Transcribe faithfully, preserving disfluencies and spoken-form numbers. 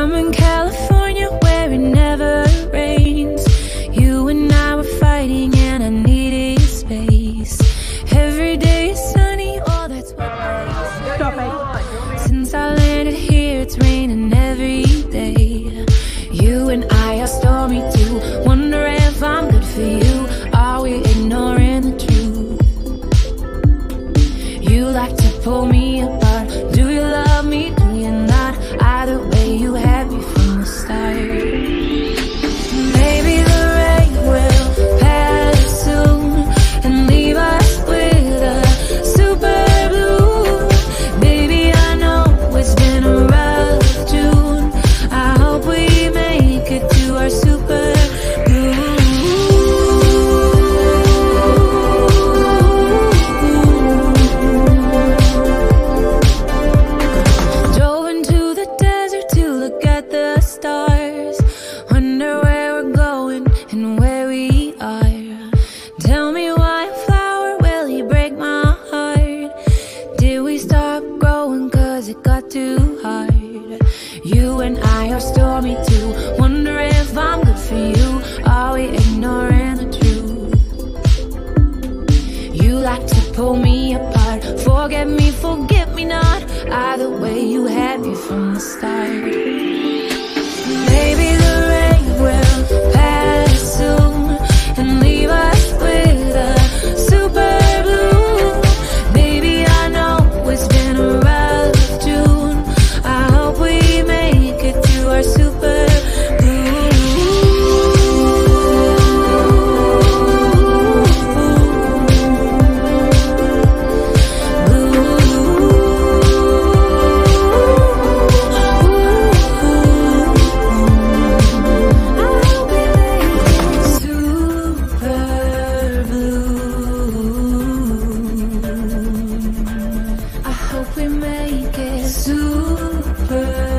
I'm in California where it never rains. You and I were fighting and I needed space. Every day is sunny, oh that's what I Stop it. Since I landed here it's raining every day. You and I are stormy too. Wonder if I'm good for you. Are we ignoring the truth? You like to pull me apart. Do you love me? Do you not? Either way you had me from the start. Maybe the rain will pass soon and leave us with a super blue. Baby, I know it's been a rough June. I hope we make it to our super blue. Drove into the desert to look at the stars. Wonder where we're going and where we are. Tell me why a flower, will he break my heart? Did we stop growing cause it got too hard? You and I are stormy too. Wonder if I'm good for you. Are we ignoring the truth? You like to pull me apart. Forget me, forget me not. Either way you had me from the start. Maybe the rain will pass soon and leave us with a super blue. Baby, I know it's been a rough June. I hope we make it to our super blue. Super blue. I hope we make it super